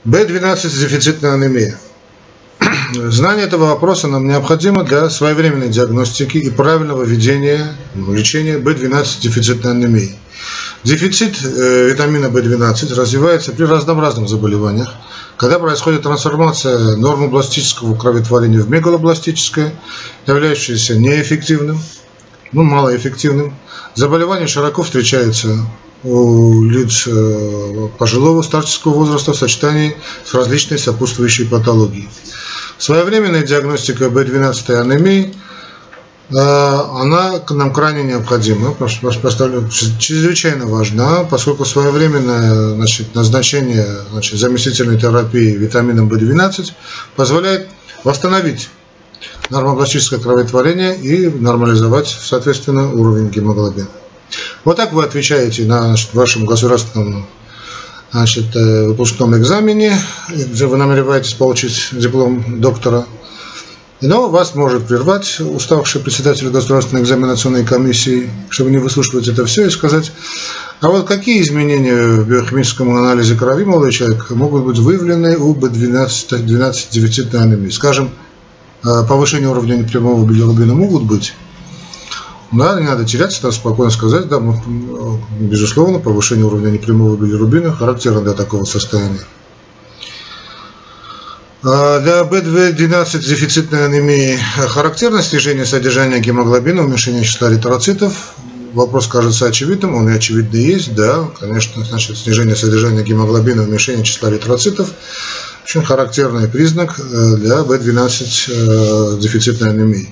B12 дефицитная анемия. Знание этого вопроса нам необходимо для своевременной диагностики и правильного ведения лечения B12 дефицитной анемии. Дефицит витамина B12 развивается при разнообразных заболеваниях, когда происходит трансформация нормобластического кроветворения в мегалобластическое, являющееся неэффективным, малоэффективным. Заболевание широко встречается у лиц пожилого старческого возраста в сочетании с различной сопутствующей патологией. Своевременная диагностика B12 анемии, она нам крайне необходима, чрезвычайно важна, поскольку своевременное назначение заместительной терапии витамином B12 позволяет восстановить нормобластическое кроветворение и нормализовать, соответственно, уровень гемоглобина. Вот так вы отвечаете на вашем государственном выпускном экзамене, где вы намереваетесь получить диплом доктора. Но вас может прервать уставший председатель государственной экзаменационной комиссии, чтобы не выслушивать это все и сказать: а вот какие изменения в биохимическом анализе крови, молодой человек, могут быть выявлены у B12 дефицитной анемии? Скажем, повышение уровня непрямого билирубина могут быть? Да, не надо теряться, надо спокойно сказать: да, безусловно, повышение уровня непрямого билирубина характерно для такого состояния. Для B12 дефицитной анемии характерно снижение содержания гемоглобина, уменьшение числа эритроцитов. Вопрос кажется очевидным, он и очевидно есть, да, конечно, снижение содержания гемоглобина, уменьшение числа эритроцитов очень характерный признак для B12 дефицитной анемии.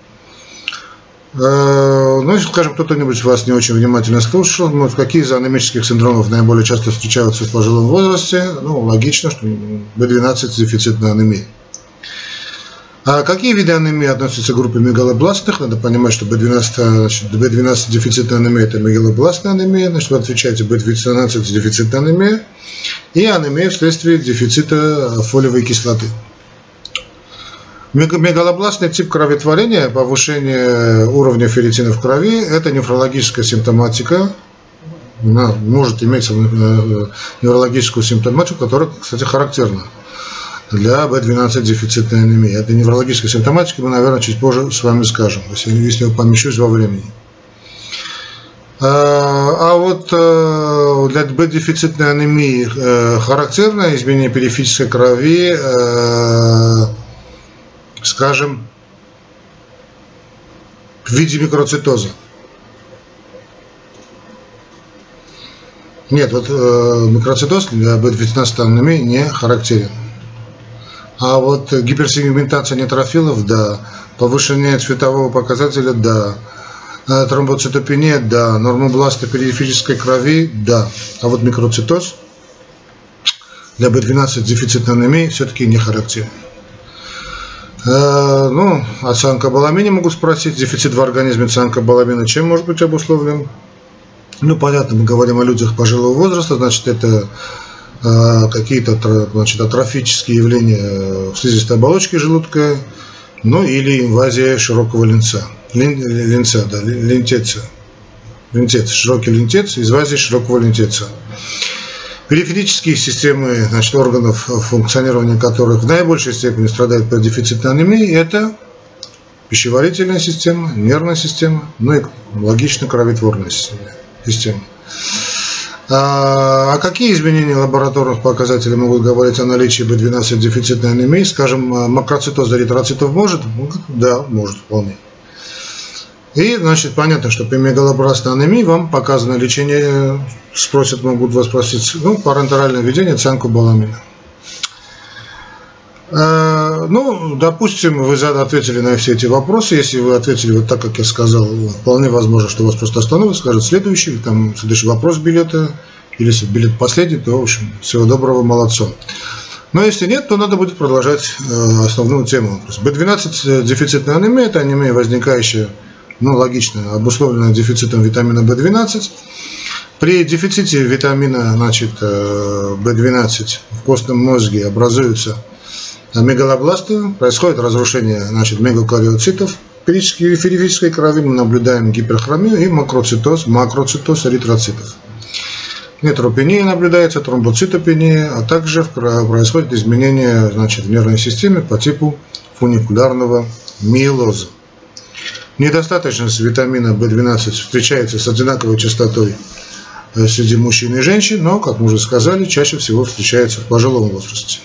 Ну, если, скажем, кто-нибудь вас не очень внимательно слушал, какие из анемических синдромов наиболее часто встречаются в пожилом возрасте? Логично, что B12 дефицитная анемия. А какие виды анемии относятся к группе мегалобластных? Надо понимать, что B12 дефицитная анемия – это мегалобластная анемия, значит, вы отвечаете B12 дефицитная анемия и анемия вследствие дефицита фолиевой кислоты. Мегалобластный тип кроветворения, повышение уровня ферритина в крови – это нефрологическая симптоматика, она может иметь неврологическую симптоматику, которая, кстати, характерна для B12 дефицитной анемии. Этой неврологической симптоматики мы, наверное, чуть позже с вами скажем, если я помещусь во времени. А вот для B-дефицитной анемии характерно изменение периферической крови, скажем, в виде микроцитоза. Нет, вот микроцитоз для B12 анемии не характерен. А вот гиперсегментация нейтрофилов, да, повышение цветового показателя, да, тромбоцитопения, да, нормобласты периферической крови, да. А вот микроцитоз для B12 дефицитной анемии все-таки не характерен. О цианкобаламине могу спросить. Дефицит в организме цианкобаламина чем может быть обусловлен? Понятно, мы говорим о людях пожилого возраста, значит, это какие-то атрофические явления в слизистой оболочке желудка, или инвазия широкого линца, линтеца, широкий линтец, инвазия широкого линтеца. Периферические системы, органов, функционирования которых в наибольшей степени страдают при дефицитной анемии, это пищеварительная система, нервная система, и логично кроветворная система. А какие изменения лабораторных показателей могут говорить о наличии B12 дефицитной анемии? Скажем, макроцитоз эритроцитов может? Да, может вполне. И, понятно, что при мегалобластной анемии вам показано лечение, могут вас спросить, парентеральное введение цианкобаламина. Допустим, вы ответили на все эти вопросы. Если вы ответили вот так, как я сказал, вполне возможно, что вас просто остановят, скажут следующий вопрос билета, или если билет последний, то, в общем, всего доброго, молодцом. Но если нет, то надо будет продолжать основную тему. B12 дефицитная анемия – это анемия, возникающая, логично, обусловленная дефицитом витамина B12. При дефиците витамина B12 в костном мозге образуются мегалобласты, происходит разрушение мегалокариоцитов, периферической крови, мы наблюдаем гиперхромию и макроцитоз эритроцитов. нейтропения наблюдается, тромбоцитопения, а также происходит изменение, значит, в нервной системе по типу фуникулярного миелоза. Недостаточность витамина В12 встречается с одинаковой частотой среди мужчин и женщин, но, как мы уже сказали, чаще всего встречается в пожилом возрасте.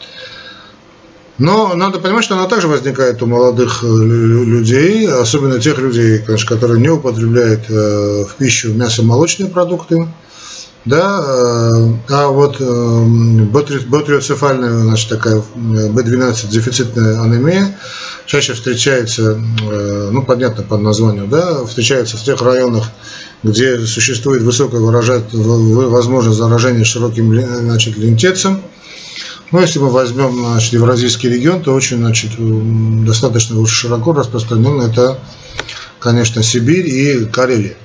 Но надо понимать, что она также возникает у молодых людей, особенно тех людей, конечно, которые не употребляют в пищу мясо-молочные продукты. Да, а вот батриоцефальная, значит, такая B12 дефицитная анемия чаще встречается, ну, понятно по названию, да, встречается в тех районах, где существует высокая возможность заражения широким, значит, лентецем. Но если мы возьмем, значит, Евразийский регион, то очень, значит, достаточно широко распространен это, конечно, Сибирь и Карелия.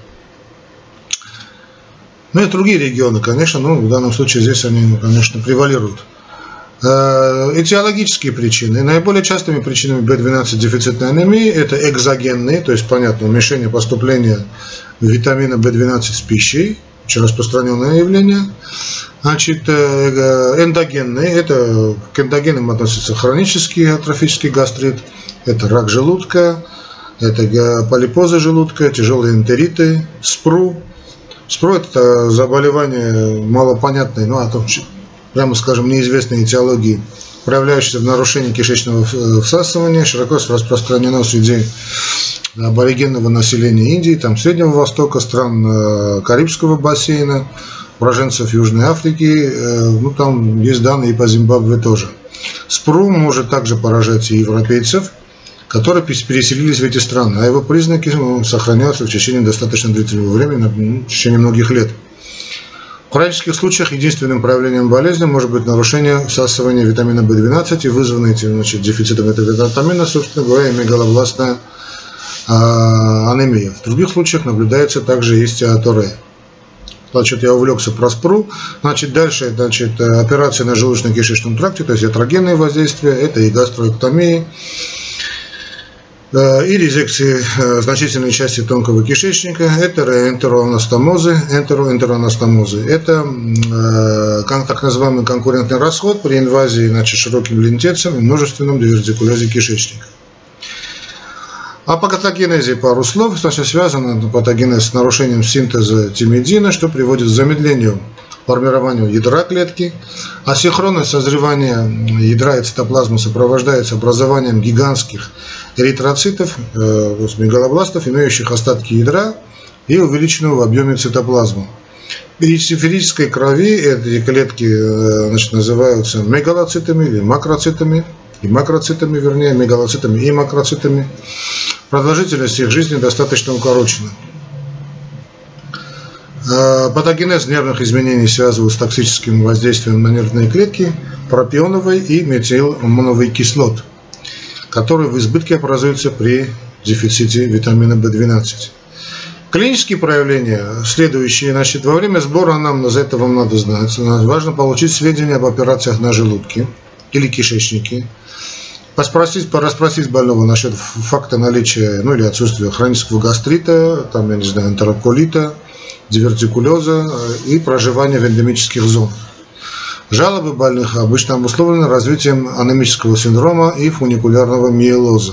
Ну и другие регионы, конечно, но в данном случае здесь они, конечно, превалируют. Этиологические причины. Наиболее частыми причинами B12 дефицитной анемии это экзогенные, то есть, понятно, уменьшение поступления витамина B12 с пищей, очень распространенное явление. Значит, эндогенные, это к эндогенам относятся хронический атрофический гастрит, это рак желудка, это полипозы желудка, тяжелые энтериты, СПРУ. СПРУ – это заболевание малопонятное, ну, а то, прямо скажем, неизвестной этиологии, проявляющееся в нарушении кишечного всасывания, широко распространено среди аборигенного населения Индии, там, Среднего Востока, стран Карибского бассейна, уроженцев Южной Африки, ну, там есть данные и по Зимбабве тоже. СПРУ может также поражать и европейцев, которые переселились в эти страны, а его признаки сохраняются в течение достаточно длительного времени, в течение многих лет. В хронических случаях единственным проявлением болезни может быть нарушение всасывания витамина В12 и вызванное этим, значит, дефицитом этого витамина, собственно говоря, мегалобластная анемия. В других случаях наблюдается также истеаторея. Значит, я увлекся про СПРУ. Значит, дальше, значит, операции на желудочно-кишечном тракте, то есть ятрогенные воздействия, это и гастроэктомии, и резекции значительной части тонкого кишечника, это энтероанастомозы, это так называемый конкурентный расход при инвазии, значит, широким лентецем и множественном дивертикулезе кишечника. О патогенезе пару слов. Значит, связано патогенез с нарушением синтеза тимидина, что приводит к замедлению формированию ядра клетки. Асинхронность созревания ядра и цитоплазмы сопровождается образованием гигантских эритроцитов, мегалобластов, имеющих остатки ядра и увеличенного в объеме цитоплазму. В периферической крови эти клетки, значит, называются мегалоцитами или макроцитами, мегалоцитами и макроцитами. Продолжительность их жизни достаточно укорочена. Патогенез нервных изменений связывают с токсическим воздействием на нервные клетки пропионовой и метилмоновой кислот, которые в избытке образуются при дефиците витамина В12. Клинические проявления следующие. Значит, во время сбора анамнеза, это вам надо знать, важно получить сведения об операциях на желудке или кишечнике, расспросить больного насчет факта наличия, ну, или отсутствия хронического гастрита, там, я не знаю, энтероколита, дивертикулеза и проживания в эндемических зонах. Жалобы больных обычно обусловлены развитием анемического синдрома и фуникулярного миелоза.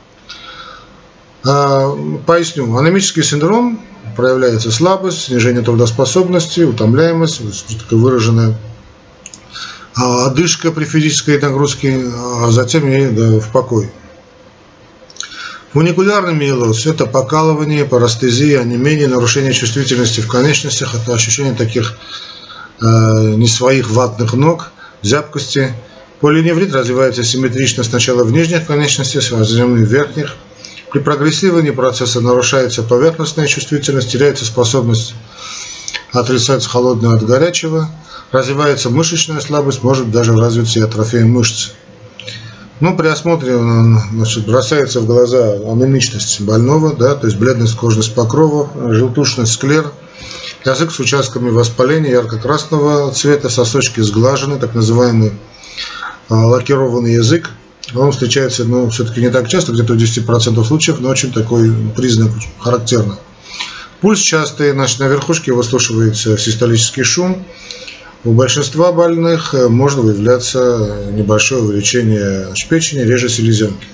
Поясню. Анемический синдром проявляется слабость, снижение трудоспособности, утомляемость, выраженная одышка при физической нагрузке, а затем и в покой. Фуникулярный миелоз – это покалывание, парестезия, онемение, нарушение чувствительности в конечностях, это ощущение таких не своих ватных ног, зябкости. Полиневрит развивается симметрично сначала в нижних конечностях, затем и в верхних. При прогрессировании процесса нарушается поверхностная чувствительность, теряется способность отрицать холодное от горячего, развивается мышечная слабость, может даже развиться и атрофия мышц. Ну, при осмотре, значит, бросается в глаза анемичность больного, да, то есть бледность кожных покровов, желтушность склер, язык с участками воспаления ярко-красного цвета, сосочки сглажены, так называемый лакированный язык. Он встречается, ну, все-таки не так часто, где-то в 10% случаев, но очень такой признак характерный. Пульс частый, значит, на верхушке выслушивается систолический шум. У большинства больных может выявляться небольшое увеличение печени, реже селезенки.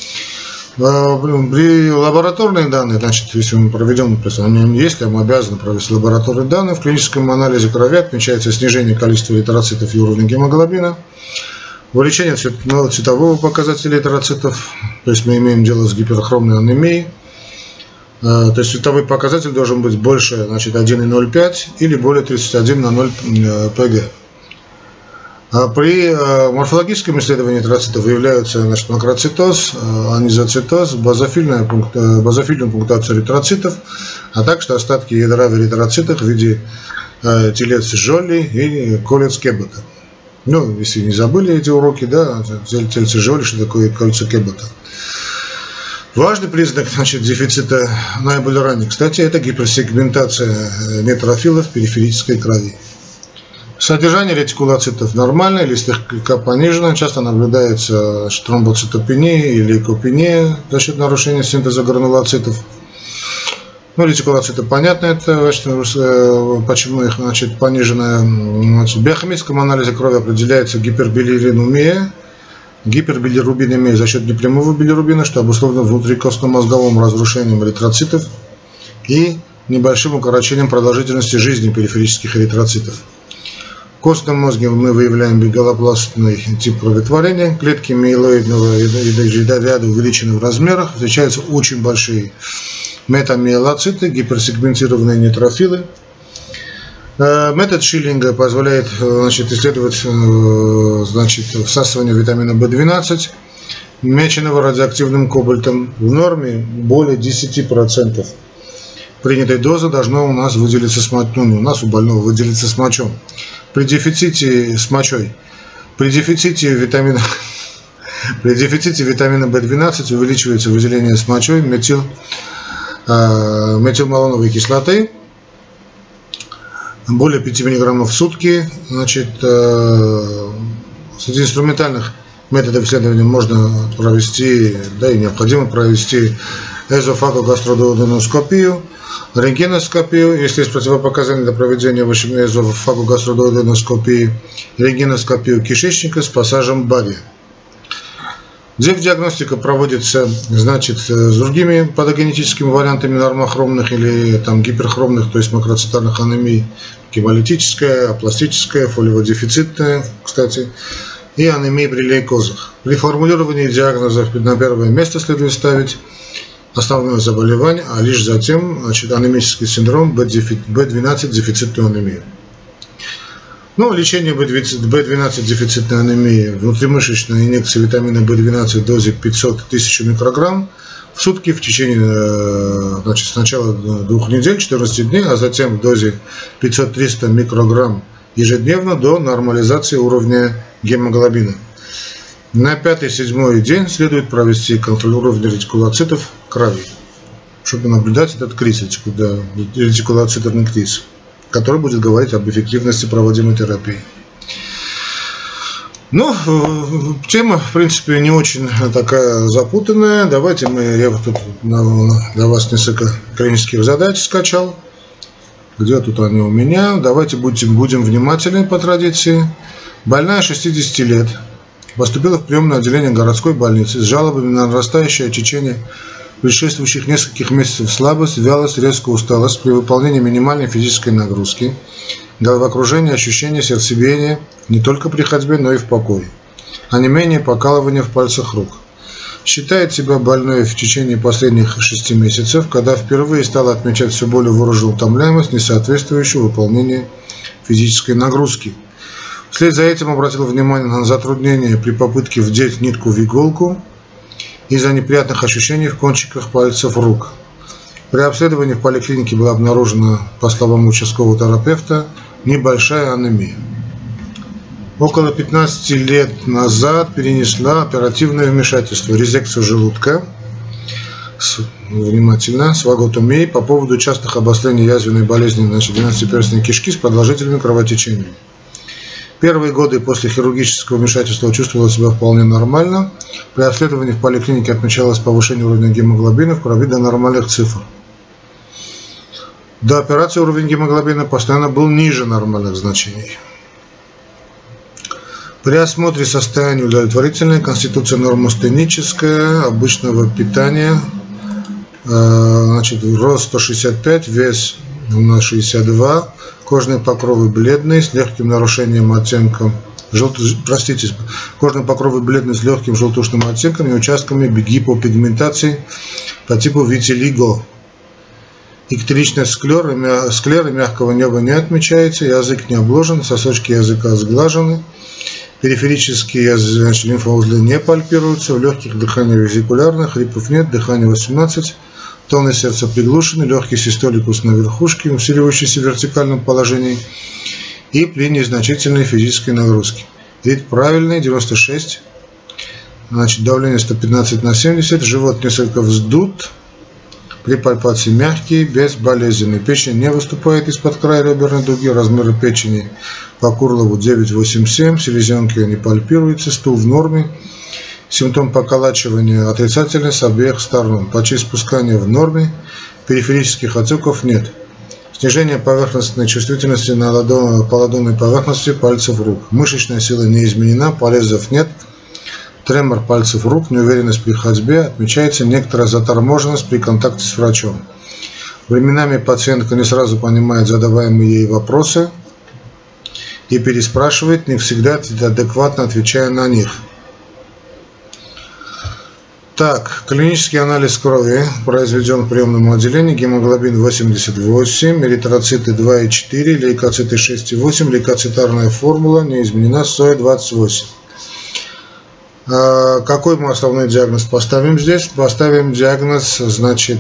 При лабораторных данных, значит, если мы проведем, если мы обязаны провести лабораторные данные, в клиническом анализе крови отмечается снижение количества эритроцитов и уровня гемоглобина, увеличение цветового показателя эритроцитов, то есть мы имеем дело с гиперхромной анемией, то есть цветовой показатель должен быть больше, значит, 1,05 или более 31 на 0 ПГ. При морфологическом исследовании эритроцитов выявляются, значит, макроцитоз, анизоцитоз, базофильная пунктуация эритроцитов, а также остатки ядра в эритроцитах в виде телец Жолли и колец Кеббота. Ну, если не забыли эти уроки, да, тельце Жолли, что такое кольцо Кеббота. Важный признак, значит, дефицита наиболее ранних, кстати, это гиперсегментация нейтрофилов периферической крови. Содержание ретикулоцитов нормальное или слегка понижено, часто наблюдается тромбоцитопения или лейкопения за счет нарушения синтеза гранулоцитов. Ну, ретикулоциты понятно, это почему их, значит, пониженное. В биохимическом анализе крови определяется гипербилирубинемия за счет непрямого билирубина, что обусловлено внутрикостно-мозговым разрушением эритроцитов и небольшим укорочением продолжительности жизни периферических эритроцитов. В костном мозге мы выявляем бигалопластный тип кроветворения, клетки миелоидного ряда увеличены в размерах, встречаются очень большие метамиелоциты, гиперсегментированные нейтрофилы. Метод Шиллинга позволяет, значит, исследовать, значит, всасывание витамина В12, меченного радиоактивным кобальтом. В норме более 10% принятой дозы должно у нас выделиться с мочой, у больного выделиться с мочой. При дефиците витамина В12 увеличивается выделение с мочой метилмалоновой кислоты более 5 мг в сутки. Значит, среди инструментальных методов исследования можно провести, да и необходимо провести эзофагогастродуоденоскопию, рентгеноскопию, если есть противопоказания для проведения эзофагогастродуоденоскопии, рентгеноскопию кишечника с пассажем Барри. Диагностика проводится, значит, с другими патогенетическими вариантами нормохромных или там гиперхромных, то есть макроцитарных анемий, гемолитическая, апластическая, фолиеводефицитная, кстати, и анемии при лейкозах. При формулировании диагнозов на первое место следует ставить основное заболевание, а лишь затем, значит, анемический синдром B12 дефицитную анемию. Ну, лечение B12 дефицитной анемии, внутримышечная инъекция витамина B12 в дозе 500-1000 микрограмм в сутки в течение, значит, сначала 2 недель, 14 дней, а затем в дозе 500-300 микрограмм ежедневно до нормализации уровня гемоглобина. На 5-7 день следует провести контроль уровня ретикулоцитов крови, чтобы наблюдать этот криз, ретикулоцитарный криз, который будет говорить об эффективности проводимой терапии. Ну, тема, в принципе, не очень такая запутанная. Давайте я тут для вас несколько клинических задач скачал. Где тут они у меня? Давайте будем внимательны по традиции. Больная 60 лет. Поступила в приемное отделение городской больницы с жалобами на нарастающее течение предшествующих нескольких месяцев слабость, вялость, резкую усталость при выполнении минимальной физической нагрузки, головокружение, ощущение сердцебиения не только при ходьбе, но и в покое, онемение, покалывание в пальцах рук. Считает себя больной в течение последних 6 месяцев, когда впервые стала отмечать все более выраженную утомляемость, не соответствующую выполнению физической нагрузки. Вслед за этим обратил внимание на затруднения при попытке вдеть нитку в иголку из-за неприятных ощущений в кончиках пальцев рук. При обследовании в поликлинике была обнаружена, по словам участкового терапевта, небольшая анемия. Около 15 лет назад перенесла оперативное вмешательство, резекцию желудка, внимательно, с ваготомией по поводу частых обострений язвенной болезни 12-перстной кишки с продолжительными кровотечениями. Первые годы после хирургического вмешательства чувствовала себя вполне нормально. При обследовании в поликлинике отмечалось повышение уровня гемоглобина в крови до нормальных цифр. До операции уровень гемоглобина постоянно был ниже нормальных значений. При осмотре состояния удовлетворительное, конституция нормостеническая, обычного питания, значит, рост 165, вес на 62, кожные покровы бледные, с легким нарушением оттенка, кожные покровы бледные с легким желтушным оттенком и участками гипопигментации по типу витилиго. Иктеричная склера мягкого неба не отмечается, язык не обложен, сосочки языка сглажены. Периферические лимфоузлы не пальпируются, в легких дыхание везикулярно, хрипов нет, дыхание 18, тоны сердца приглушены, легкий систоликус на верхушке, усиливающийся в вертикальном положении и при незначительной физической нагрузке. Ритм правильный, 96, значит, давление 115/70, живот несколько вздут, при пальпации мягкий, безболезненный. Печень не выступает из-под края реберной дуги, размеры печени по Курлову 9,87, селезенки не пальпируются, стул в норме, симптом поколачивания отрицательный с обеих сторон, спускания в норме, периферических отеков нет. Снижение поверхностной чувствительности на по ладонной поверхности пальцев рук. Мышечная сила не изменена, порезов нет. Тремор пальцев рук, неуверенность при ходьбе, отмечается некоторая заторможенность при контакте с врачом. Временами пациентка не сразу понимает задаваемые ей вопросы и переспрашивает, не всегда адекватно отвечая на них. Так, клинический анализ крови произведен в приемном отделении, гемоглобин 88, эритроциты 2,4, лейкоциты 6,8, лейкоцитарная формула не изменена, СОЭ 28. Какой мы основной диагноз поставим здесь? Поставим диагноз, значит,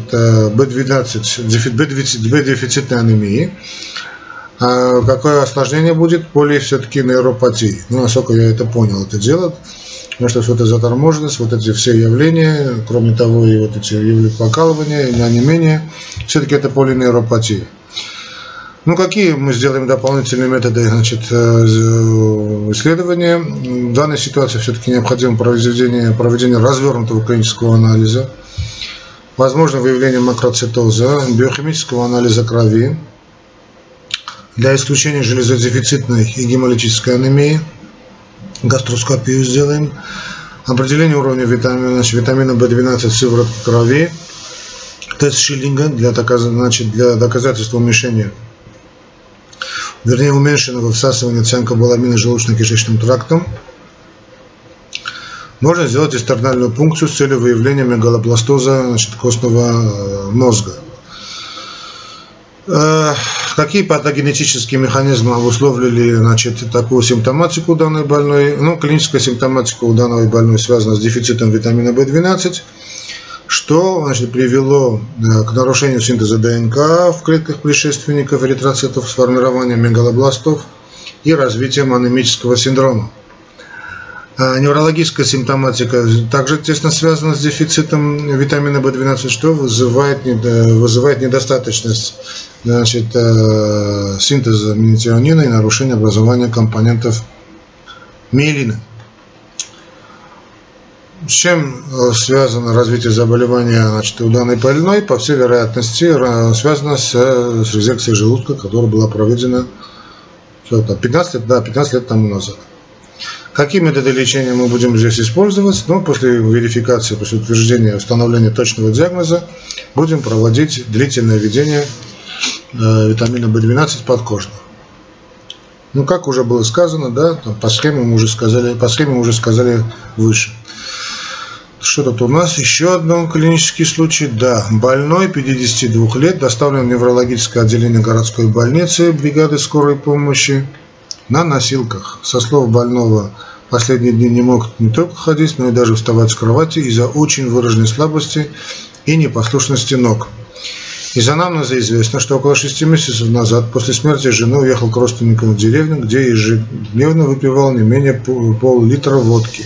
B-дефицитной анемии. Какое осложнение будет? Все-таки нейропатии. Ну, насколько я это понял, это дело. Потому что вот эта заторможенность, вот эти все явления, кроме того, и вот эти явления покалывания, и онемения, все-таки это полинейропатия. Ну, какие мы сделаем дополнительные методы, значит, исследования? В данной ситуации все-таки необходимо проведение развернутого клинического анализа, возможно выявление макроцитоза, биохимического анализа крови для исключения железодефицитной и гемолитической анемии, гастроскопию сделаем, определение уровня витамина В12 в сыворотке крови, тест Шиллинга для доказательства уменьшения, уменьшенного всасывания цианкобаламина желудочно-кишечным трактом. Можно сделать эстернальную пункцию с целью выявления мегалобластоза, значит, костного мозга. Какие патогенетические механизмы обусловили, значит, такую симптоматику у данной больной? Ну, клиническая симптоматика у данной больной связана с дефицитом витамина В12, что, значит, привело к нарушению синтеза ДНК в клетках предшественников эритроцитов, с формированием мегалобластов и развитием анемического синдрома. Неврологическая симптоматика также тесно связана с дефицитом витамина В12, что вызывает недостаточность, значит, синтеза метионина и нарушение образования компонентов миелина. С чем связано развитие заболевания, значит, у данной больной? По всей вероятности связано с резекцией желудка, которая была проведена 15 лет тому назад. Какие методы лечения мы будем здесь использовать? Ну, после верификации, после утверждения, установления точного диагноза будем проводить длительное введение витамина В12 подкожно. Ну, как уже было сказано, да, по схеме мы уже сказали выше. Что тут у нас? Еще один клинический случай. Да, больной 52 лет доставлен в неврологическое отделение городской больницы бригады скорой помощи на носилках. Со слов больного, последние дни не мог не только ходить, но и даже вставать с кровати из-за очень выраженной слабости и непослушности ног. Из анамнеза известно, что около 6 месяцев назад, после смерти жены, уехал к родственникам в деревню, где ежедневно выпивал не менее пол-литра водки.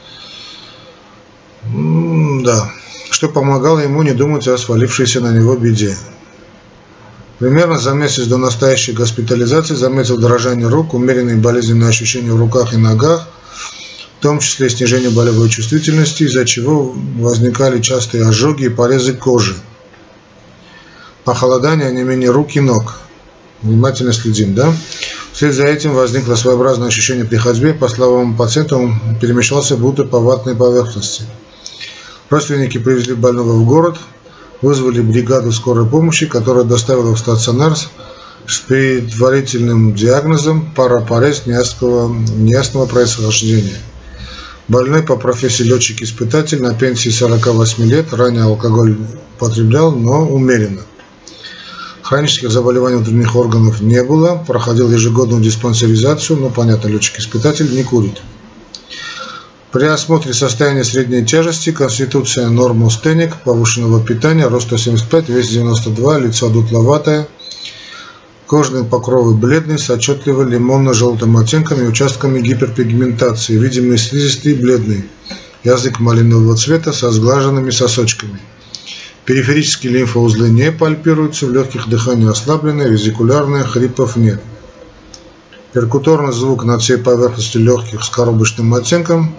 Да, что помогало ему не думать о свалившейся на него беде. Примерно за месяц до настоящей госпитализации заметил дрожание рук, умеренные болезненные ощущения в руках и ногах, в том числе снижение болевой чувствительности, из-за чего возникали частые ожоги и порезы кожи. похолодание, онемение рук и ног. Внимательно следим, да? Вслед за этим возникло своеобразное ощущение при ходьбе. По словам пациента, он перемещался будто по ватной поверхности. Родственники привезли больного в город, вызвали бригаду скорой помощи, которая доставила в стационар с предварительным диагнозом парапарез неясного происхождения. Больной по профессии летчик-испытатель, на пенсии 48 лет, ранее алкоголь употреблял, но умеренно. Хронических заболеваний внутренних органов не было, проходил ежегодную диспансеризацию, но, понятно, летчик-испытатель не курит. При осмотре состояния средней тяжести, конституция нормостеник, повышенного питания, рост 175, вес 92, лицо дутловатое, кожные покровы бледные, с отчетливо лимонно-желтым оттенком и участками гиперпигментации, видимые слизистые бледные, язык малинового цвета со сглаженными сосочками. Периферические лимфоузлы не пальпируются, в легких дыхание ослабленное, везикулярное, хрипов нет. Перкуторный звук над всей поверхностью легких с коробочным оттенком.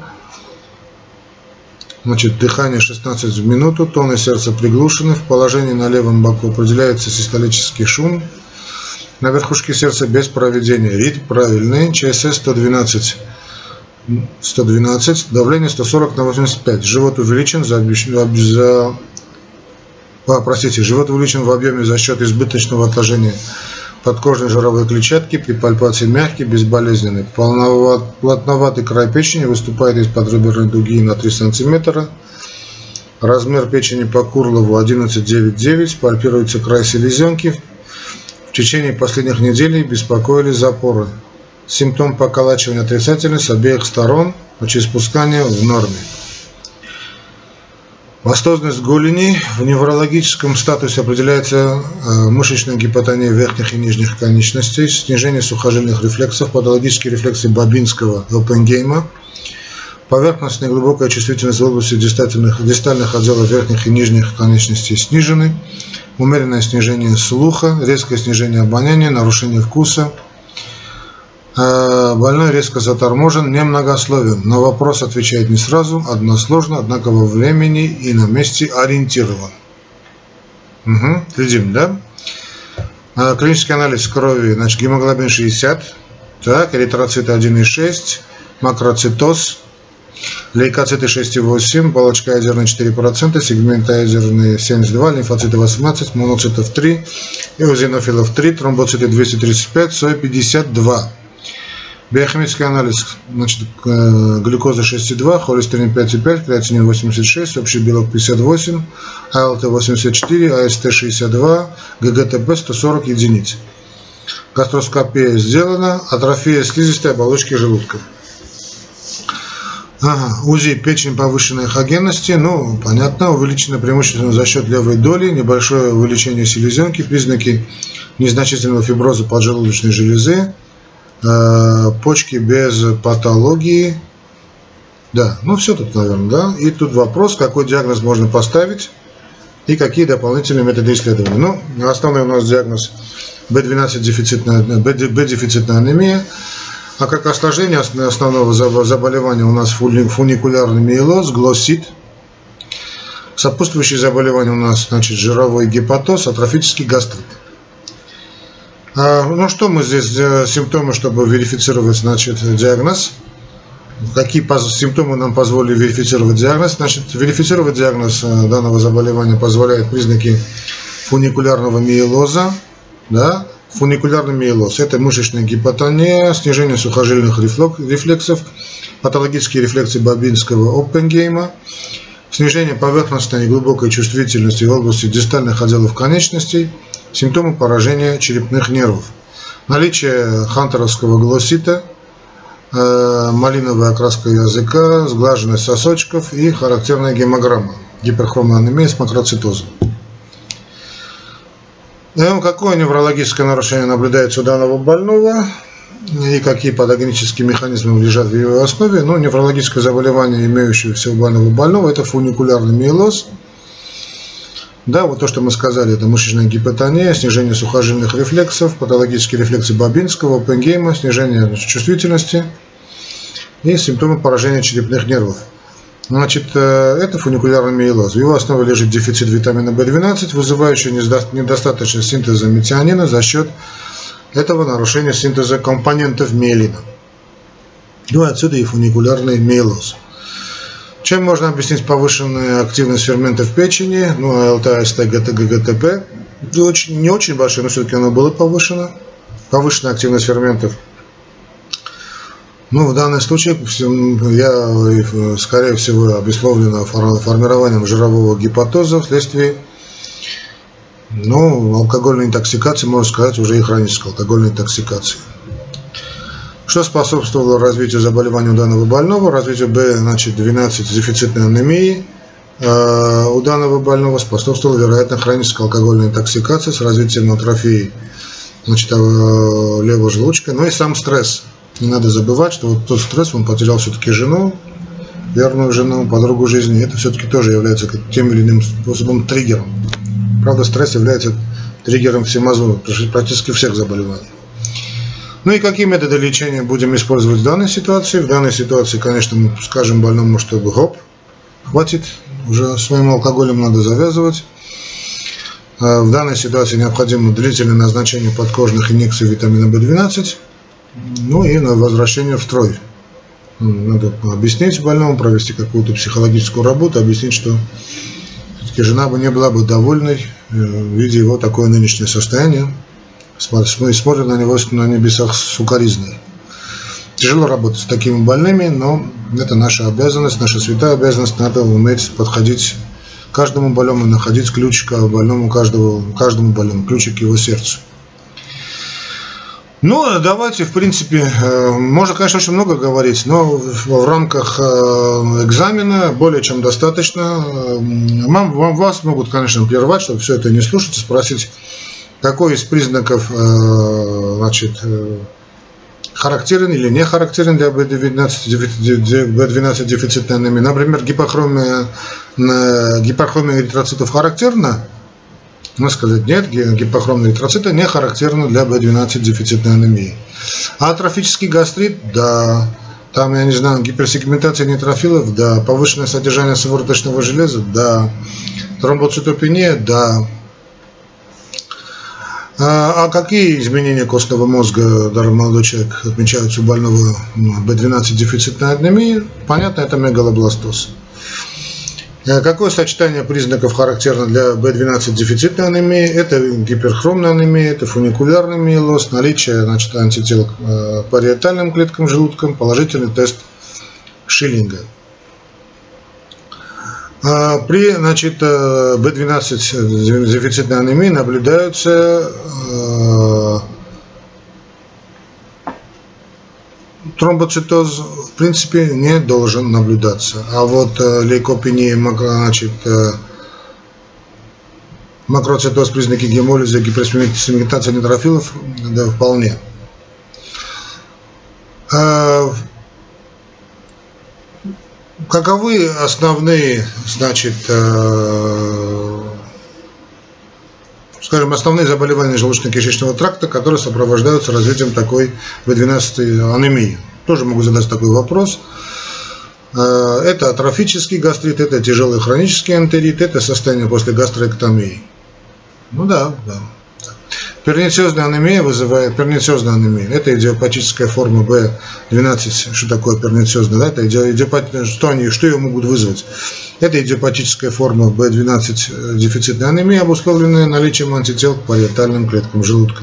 Дыхание 16 в минуту, тоны сердца приглушены, в положении на левом боку определяется систолический шум. На верхушке сердца без проведения. Ритм правильный, ЧСС 112, давление 140 на 85. Живот увеличен живот увеличен в объеме за счет избыточного отложения подкожной жировой клетчатки, при пальпации мягкий, безболезненный. Плотноватый край печени выступает из подреберной дуги на 3 см. Размер печени по Курлову 11,9,9. Пальпируется край селезенки. В течение последних недель беспокоили запоры. Симптом поколачивания отрицательный с обеих сторон, мочеиспускание в норме. Мастозность голени. В неврологическом статусе определяется мышечная гипотония верхних и нижних конечностей, снижение сухожильных рефлексов, патологические рефлексы Бабинского, Оппенгейма, поверхностная и глубокая чувствительность в области дистальных отделов верхних и нижних конечностей снижены, умеренное снижение слуха, резкое снижение обоняния, нарушение вкуса. Больной резко заторможен, немногословен. На вопрос отвечает не сразу, односложно, однако во времени и на месте ориентирован. Следим, да? Клинический анализ крови, гемоглобин 60, так, эритроциты 1,6, макроцитоз, лейкоциты 6,8, палочка ядерная 4%, сегмент ядерный 72, лимфоциты 18, моноцитов 3, эозинофилов 3, тромбоциты 235, соя 52. Биохимический анализ, глюкоза 6,2, холестерин 5,5, креатинин 86, общий белок 58, АЛТ 84, АСТ 62, ГГТП 140 единиц. Гастроскопия сделана, атрофия слизистой оболочки желудка. УЗИ печень повышенной эхогенности, понятно, увеличено преимущественно за счет левой доли, небольшое увеличение селезенки, признаки незначительного фиброза поджелудочной железы, почки без патологии. Да, все тут, наверное, да. И тут вопрос, какой диагноз можно поставить и какие дополнительные методы исследования. Основной у нас диагноз B12 дефицитная анемия. А как осложнение основного заболевания у нас фуникулярный миелоз, глоссит. Сопутствующие заболевания у нас, жировой гепатоз, атрофический гастрит. Что мы здесь, симптомы, чтобы верифицировать, диагноз. Какие симптомы нам позволили верифицировать диагноз? Верифицировать диагноз данного заболевания позволяет признаки фуникулярного миелоза. Да? Фуникулярный миелоз – это мышечная гипотония, снижение сухожильных рефлексов, патологические рефлексы Бабинского, Оппенгейма, снижение поверхностной и глубокой чувствительности в области дистальных отделов конечностей, симптомы поражения черепных нервов, наличие хантеровского глоссита, малиновая окраска языка, сглаженность сосочков и характерная гемограмма, гиперхромная анемия с макроцитозом. Какое неврологическое нарушение наблюдается у данного больного и какие патогенические механизмы лежат в его основе? Неврологическое заболевание, имеющееся у больного, это фуникулярный миелоз. Да, то, что мы сказали, это мышечная гипотония, снижение сухожильных рефлексов, патологические рефлексы Бабинского, Оппенгейма, снижение чувствительности и симптомы поражения черепных нервов. Значит, это фуникулярный миелоз. В его основе лежит дефицит витамина В12, вызывающий недостаточность синтеза метионина за счет этого нарушения синтеза компонентов миелина. Ну, отсюда и фуникулярный миелоз. Чем можно объяснить повышенную активность ферментов в печени? Ну, ЛТ, АСТ, ГТ, ГТП. Не очень большое, но все-таки оно было повышено. Повышенная активность ферментов. Ну, в данном случае, скорее всего, обусловлено формированием жирового гепатоза вследствие алкогольной интоксикации, можно сказать, уже и хронической алкогольной интоксикации. Что способствовало развитию заболевания у данного больного? Развитию B12 дефицитной анемии у данного больного способствовала, вероятно, хроническая алкогольная интоксикация с развитием атрофии левого желудочка, но и сам стресс. Не надо забывать, что вот тот стресс, он потерял все-таки жену, верную жену, подругу жизни. Это все-таки тоже является тем или иным способом триггером. Правда, стресс является триггером практически всех заболеваний. Ну и какие методы лечения будем использовать в данной ситуации? В данной ситуации, конечно, мы скажем больному, чтобы хватит, уже своим алкоголем надо завязывать. В данной ситуации необходимо длительное назначение подкожных инъекций витамина В12. Ну и на возвращение в строй. Надо объяснить больному, провести какую-то психологическую работу, объяснить, что все-таки жена не была бы довольной, видя его такое нынешнее состояние, смотрит на него на небесах с укоризной. Тяжело работать с такими больными, но это наша обязанность, наша святая обязанность. Надо уметь подходить к каждому больному и находить ключ к больному, каждому больному, ключик к его сердцу. Ну, давайте, в принципе, можно, конечно, очень много говорить, но в рамках экзамена более чем достаточно. Вас могут, конечно, прервать, чтобы все это не слушать, и спросить, какой из признаков, характерен или не характерен для B12 дефицитной анемии. Например, гипохромия эритроцитов характерна? Можно сказать, нет, гипохромные эритроциты не характерны для B12 дефицитной анемии. А атрофический гастрит, да. Там, я не знаю, гиперсегментация нейтрофилов, да. Повышенное содержание сывороточного железа, да. Тромбоцитопения, да. А какие изменения костного мозга, дорогой молодой человек, отмечаются у больного B12 дефицитной анемии? Понятно, это мегалобластоз. Какое сочетание признаков характерно для B12 дефицитной анемии? Это гиперхромная анемия, это фуникулярный миелоз, наличие антител к париетальным клеткам желудка, положительный тест Шиллинга. При B12 дефицитной анемии наблюдаются тромбоцитоз, в принципе, не должен наблюдаться. А вот лейкопения, макроцитоз, признаки гемолиза, гиперсегментация нейтрофилов, да, вполне. Каковы основные, основные заболевания желудочно-кишечного тракта, которые сопровождаются развитием такой B12 анемии? Тоже могу задать такой вопрос. Это атрофический гастрит, это тяжелый хронический энтерит, это состояние после гастроэктомии. Ну да. Пернициозная анемия вызывает пернициозная анемия. Это идиопатическая форма B12. Что такое пернициозная? Да? Это что ее могут вызвать? Это идиопатическая форма B12 дефицитной анемии, обусловленная наличием антител к париетальным клеткам желудка.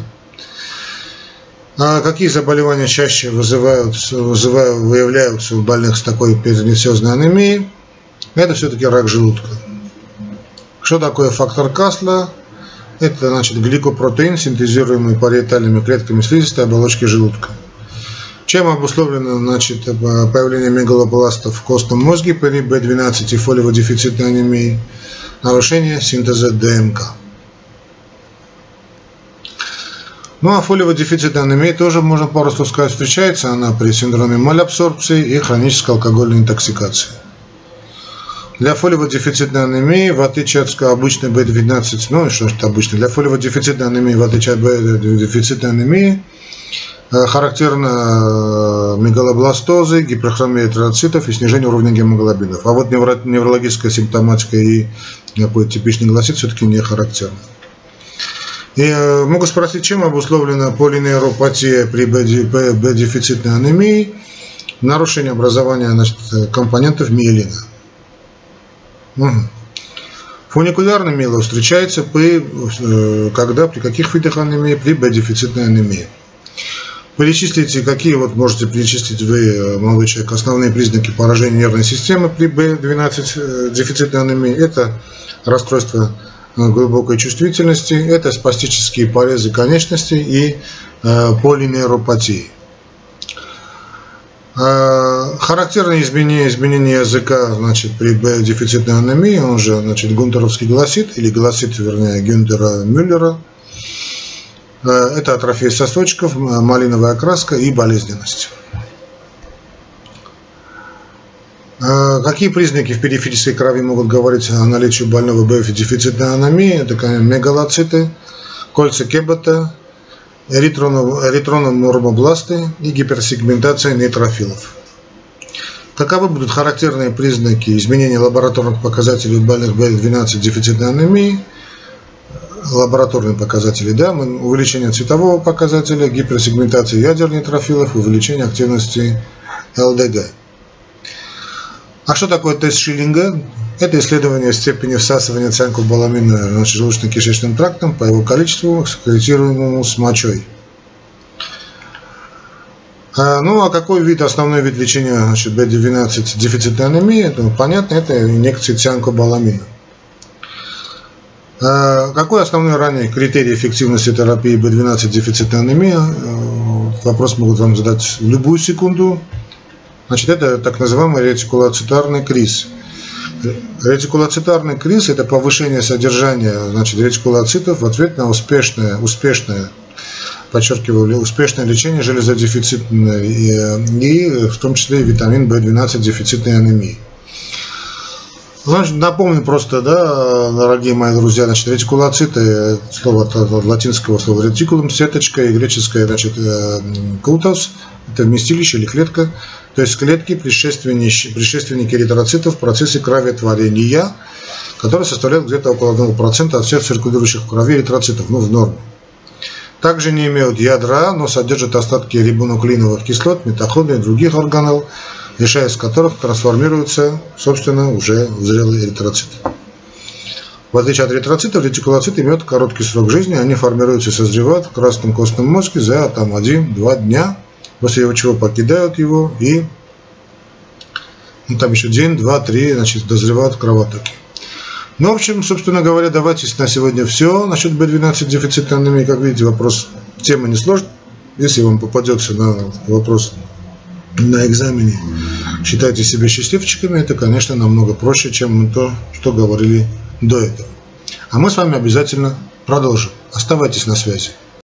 А какие заболевания чаще выявляются у больных с такой пернициозной анемией? Это все-таки рак желудка. Что такое фактор Касла? Это гликопротеин, синтезируемый париетальными клетками слизистой оболочки желудка. Чем обусловлено появление мегалобластов в костном мозге при B12 и фолиево-дефицитной анемии? Нарушение синтеза ДНК. Ну а фолиево-дефицитная анемия тоже, можно попросту сказать, встречается она при синдроме малабсорбции и хронической алкогольной интоксикации. Для фолиево-дефицитной анемии, в отличие от обычной B12, для фолиево-дефицитной анемии, в отличие от B-дефицитной анемии, Характерно мегалобластозы, гиперхромия эритроцитов и снижение уровня гемоглобинов. А вот неврологическая симптоматика и какой типичный гласит все-таки не характерны. И могу спросить, чем обусловлена полинейропатия при Б-дефицитной анемии, нарушение образования компонентов миелина. Фуникулярный миелоз встречается при каких видах анемии? При Б-дефицитной анемии. Перечислите, какие можете перечислить вы, молодой человек, основные признаки поражения нервной системы при B12 дефицитной анемии. Это расстройство глубокой чувствительности, это спастические порезы конечностей и полинейропатии. Характерные изменения языка при B-дефицитной анемии, он же гунтеровский гласит, или гласит, вернее, Гюнтера Мюллера. Это атрофия сосочков, малиновая окраска и болезненность. Какие признаки в периферической крови могут говорить о наличии больного Б-дефицитной анемии? Это, конечно, мегалоциты, кольца Кеббета, эритронормобласты и гиперсегментация нейтрофилов. Каковы будут характерные признаки изменения лабораторных показателей у больных Б12 дефицитной анемии? Лабораторные показатели, да, увеличение цветового показателя, гиперсегментация ядер нейтрофилов, увеличение активности ЛДГ. А что такое тест Шиллинга? Это исследование степени всасывания цианкобаламина желудочно-кишечным трактом по его количеству, секретируемому с мочой. Ну а какой вид, основной вид лечения B12 дефицитной анемии? Понятно, это инъекции цианкобаламина. Какой основной ранее критерий эффективности терапии B12 дефицитной анемии? Вопрос могут вам задать в любую секунду. Это так называемый ретикулоцитарный криз. Ретикулоцитарный криз – это повышение содержания ретикулоцитов в ответ на успешное, подчеркиваю, успешное лечение железодефицитной и в том числе и витамин B12 дефицитной анемии. Напомню просто, да, дорогие мои друзья, ретикулоциты, слово от латинского слова ретикулум, сеточка, и греческое, култос, это вместилище или клетка, то есть клетки, предшественники эритроцитов в процессе кроветворения, которые составляют где-то около 1% от всех циркулирующих в крови эритроцитов, в норме. Также не имеют ядра, но содержат остатки рибонуклеиновых кислот, митохондрий и других органелл, лишая из которых трансформируются, собственно, уже в зрелые эритроциты. В отличие от эритроцитов, ретикулоциты имеют короткий срок жизни, они формируются и созревают в красном костном мозге за 1-2 дня, после чего покидают его и там еще день, 2-3, дозревают в кровотоке. Ну, в общем, собственно говоря, давайте на сегодня все насчет B12 дефицитной анемии. Как видите, тема несложная. Если вам попадется на вопрос на экзамене, считайте себя счастливчиками, это, конечно, намного проще, чем то, что говорили до этого. А мы с вами обязательно продолжим. Оставайтесь на связи.